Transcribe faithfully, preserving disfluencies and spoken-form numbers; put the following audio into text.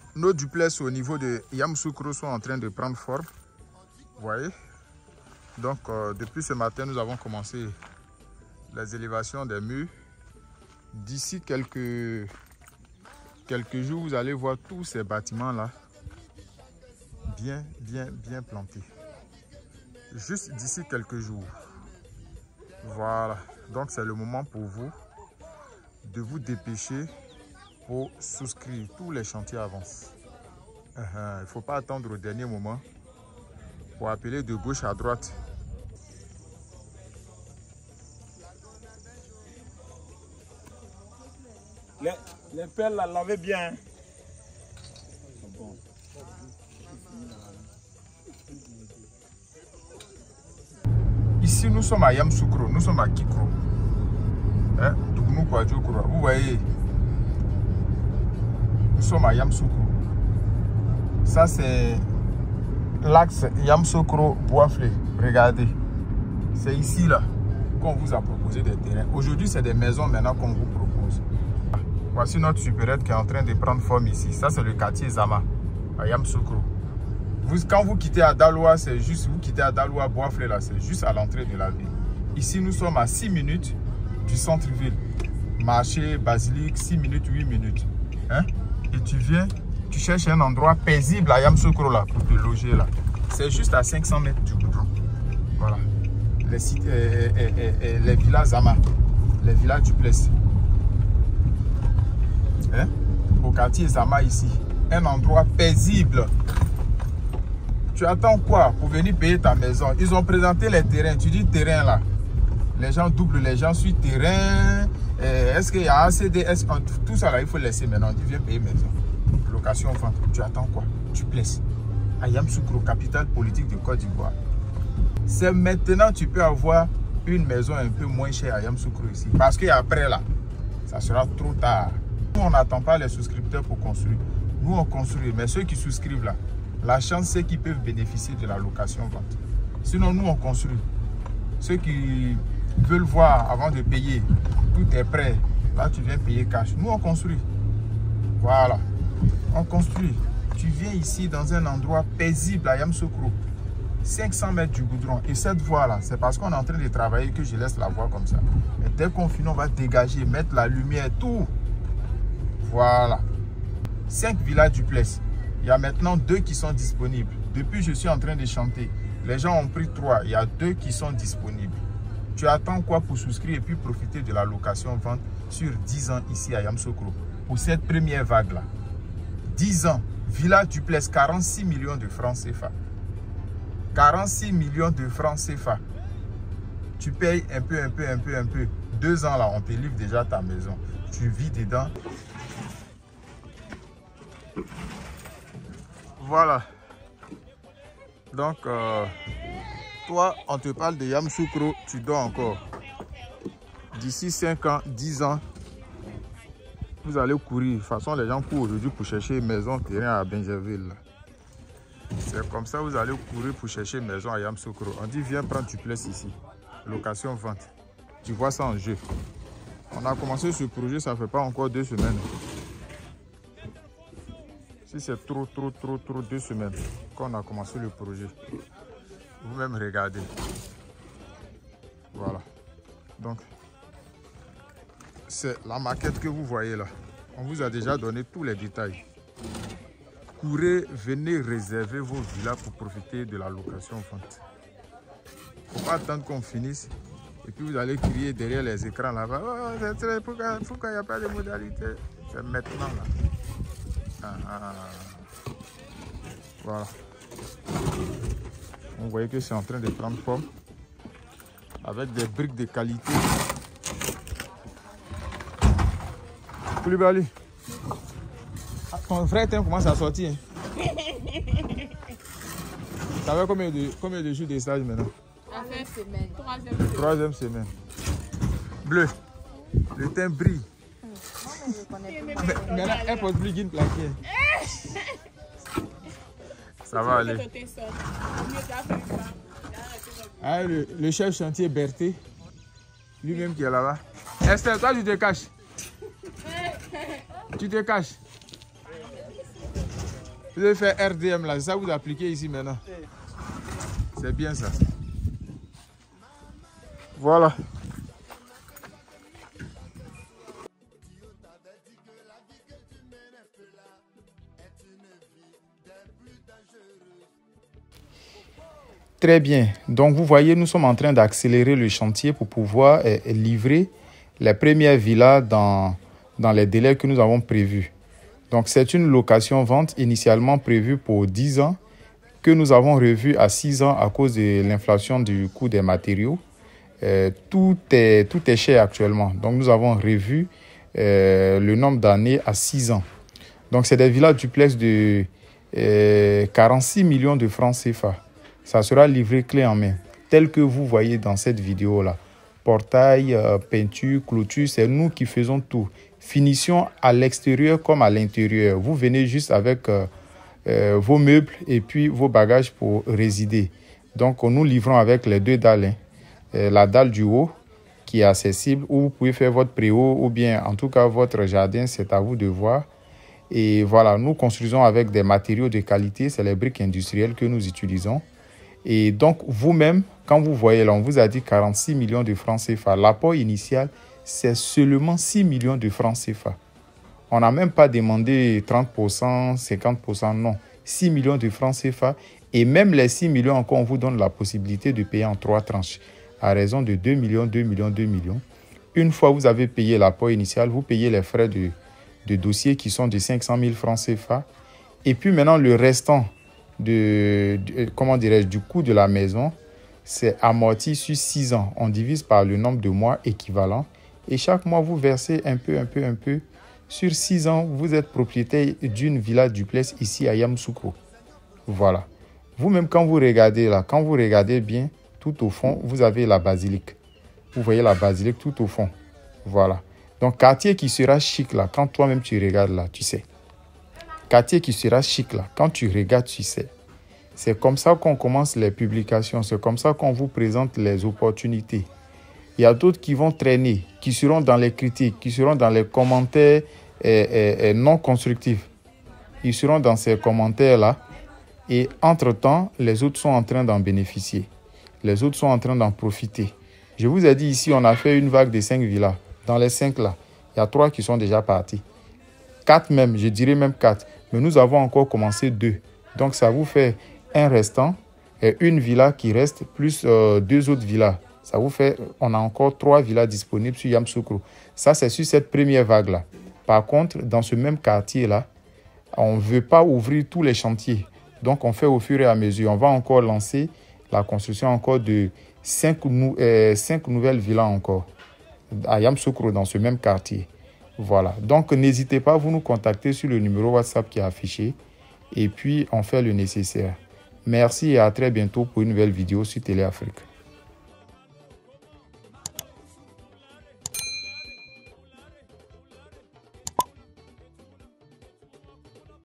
nos duplexes au niveau de Yamoussoukro sont en train de prendre forme. Vous voyez. Donc, euh, depuis ce matin, nous avons commencé les élévations des murs. D'ici quelques, quelques jours, vous allez voir tous ces bâtiments-là bien, bien, bien plantés. Juste d'ici quelques jours. Voilà. Donc, c'est le moment pour vous de vous dépêcher pour souscrire. Tous les chantiers avancent. Uh -huh. Il ne faut pas attendre au dernier moment pour appeler de gauche à droite. Les, les pelles la lavez bien. Bon. Ici, nous sommes à Yamoussoukro, nous sommes à Kikro. Hein? Vous voyez, nous sommes à Yamoussoukro. Ça, c'est l'axe Yamoussoukro-Boisflé. Regardez, c'est ici là qu'on vous a proposé des terrains. Aujourd'hui, c'est des maisons maintenant qu'on vous propose. Voici notre supérette qui est en train de prendre forme ici. Ça, c'est le quartier Zama, à Yamoussoukro. Vous, quand vous quittez Adaloa, c'est juste, vous quittez Adaloa, Boisflé, là, c'est juste à l'entrée de la ville. Ici, nous sommes à six minutes du centre-ville. Marché, basilique, six minutes, huit minutes. Hein? Et tu viens, tu cherches un endroit paisible à Yamoussoukro, là, pour te loger, là. C'est juste à cinq cents mètres du goudron. Voilà. Les, sites, euh, euh, euh, euh, les villas Zama, les villas Duplessis. Hein? Au quartier Zama, ici. Un endroit paisible. Tu attends quoi pour venir payer ta maison? Ils ont présenté les terrains. Tu dis terrain là. Les gens doublent les gens sur terrain. Est-ce qu'il y a A C D S? Tout ça là, il faut laisser maintenant. Tu viens payer maison. Location, vente. Tu attends quoi? Tu plaises. À Yamoussoukro, capitale politique de Côte d'Ivoire. C'est maintenant tu peux avoir une maison un peu moins chère à Yamoussoukro ici. Parce qu'après là, ça sera trop tard. Nous, on n'attend pas les souscripteurs pour construire. Nous, on construit. Mais ceux qui souscrivent là, la chance, c'est qu'ils peuvent bénéficier de la location-vente. Sinon, nous, on construit. Ceux qui veulent voir avant de payer, tout est prêt. Là, tu viens payer cash. Nous, on construit. Voilà. On construit. Tu viens ici dans un endroit paisible à Yamoussoukro. cinq cents mètres du goudron. Et cette voie-là, c'est parce qu'on est en train de travailler que je laisse la voie comme ça. Et dès qu'on finit, on va dégager, mettre la lumière, tout. Voilà. cinq villas Duplessis. Il y a maintenant deux qui sont disponibles. Depuis, je suis en train de chanter. Les gens ont pris trois. Il y a deux qui sont disponibles. Tu attends quoi pour souscrire et puis profiter de la location-vente sur dix ans ici à Yamoussoukro pour cette première vague-là. dix ans. Villa Duplessis, quarante-six millions de francs C F A. quarante-six millions de francs C F A. Tu payes un peu, un peu, un peu, un peu. Deux ans là, on te livre déjà ta maison. Tu vis dedans. Voilà. Donc, euh, toi, on te parle de Yamoussoukro, tu dors encore. D'ici cinq ans, dix ans, vous allez courir. De toute façon, les gens courent aujourd'hui pour chercher une maison, terrain à Benjerville. C'est comme ça, vous allez courir pour chercher une maison à Yamoussoukro. On dit, viens prendre Duplessis ici. Location, vente. Tu vois ça en jeu. On a commencé ce projet, ça ne fait pas encore deux semaines. Si c'est trop, trop, trop, trop, deux semaines qu'on a commencé le projet. Vous-même regardez. Voilà. Donc, c'est la maquette que vous voyez là. On vous a déjà donné tous les détails. Courez, venez réserver vos villas pour profiter de la location-vente. Il ne faut pas attendre qu'on finisse. Et puis vous allez crier derrière les écrans là-bas. Oh, pourquoi il n'y a pas de modalité? C'est maintenant là. Ah, ah. Voilà. Vous voyez que c'est en train de prendre forme avec des briques de qualité. Koulibaly, ton frère teint commence à sortir. Ça va combien de, combien de jours de stage maintenant? Troisième semaine. Troisième semaine. Troisième semaine. Bleu. Le teint brille. Mais là, elle porte plus d'une plaquée. Ça va aller. Ah, le, le chef chantier Berthé, lui-même qui est là-bas. Esther, toi tu te caches. Tu te caches. Vous devez faire R D M là, c'est ça que vous appliquez ici maintenant. C'est bien ça. Voilà. Très bien. Donc, vous voyez, nous sommes en train d'accélérer le chantier pour pouvoir eh, livrer les premières villas dans, dans les délais que nous avons prévus. Donc, c'est une location-vente initialement prévue pour dix ans que nous avons revu à six ans à cause de l'inflation du coût des matériaux. Euh, tout est, tout est cher actuellement. Donc, nous avons revu euh, le nombre d'années à six ans. Donc, c'est des villas duplex de euh, quarante-six millions de francs C F A. Ça sera livré clé en main, tel que vous voyez dans cette vidéo-là. Portail, euh, peinture, clôture, c'est nous qui faisons tout. Finition à l'extérieur comme à l'intérieur. Vous venez juste avec euh, euh, vos meubles et puis vos bagages pour résider. Donc, nous livrons avec les deux dalles. Hein. Euh, la dalle du haut qui est accessible, où vous pouvez faire votre préau ou bien en tout cas votre jardin, c'est à vous de voir. Et voilà, nous construisons avec des matériaux de qualité, c'est les briques industrielles que nous utilisons. Et donc, vous-même, quand vous voyez là, on vous a dit quarante-six millions de francs C F A. L'apport initial, c'est seulement six millions de francs C F A. On n'a même pas demandé trente pour cent, cinquante pour cent, non. six millions de francs C F A. Et même les six millions, encore, on vous donne la possibilité de payer en trois tranches, à raison de deux millions, deux millions, deux millions. Une fois que vous avez payé l'apport initial, vous payez les frais de, de dossier qui sont de cinq cent mille francs C F A. Et puis maintenant, le restant, De, de, comment dirais-je, du coût de la maison, c'est amorti sur six ans. On divise par le nombre de mois équivalent et chaque mois, vous versez un peu, un peu, un peu. Sur six ans, vous êtes propriétaire d'une villa duplex ici à Yamoussoukro. Voilà. Vous-même, quand vous regardez là, quand vous regardez bien, tout au fond, vous avez la basilique. Vous voyez la basilique tout au fond. Voilà. Donc, quartier qui sera chic là, quand toi-même tu regardes là, tu sais. Quartier qui sera chic là, quand tu regardes, tu sais. C'est comme ça qu'on commence les publications, c'est comme ça qu'on vous présente les opportunités. Il y a d'autres qui vont traîner, qui seront dans les critiques, qui seront dans les commentaires eh, eh, eh, non constructifs. Ils seront dans ces commentaires-là et entre-temps, les autres sont en train d'en bénéficier. Les autres sont en train d'en profiter. Je vous ai dit ici, on a fait une vague de cinq villas. Dans les cinq là, il y a trois qui sont déjà partis. Quatre même, je dirais même quatre. Mais nous avons encore commencé deux. Donc, ça vous fait un restant et une villa qui reste, plus euh, deux autres villas. Ça vous fait, on a encore trois villas disponibles sur Yamoussoukro. Ça, c'est sur cette première vague-là. Par contre, dans ce même quartier-là, on ne veut pas ouvrir tous les chantiers. Donc, on fait au fur et à mesure. On va encore lancer la construction encore de cinq, nou euh, cinq nouvelles villas encore à Yamoussoukro, dans ce même quartier. Voilà, donc n'hésitez pas à vous nous contacter sur le numéro WhatsApp qui est affiché et puis on fait le nécessaire. Merci et à très bientôt pour une nouvelle vidéo sur Télé Afrique.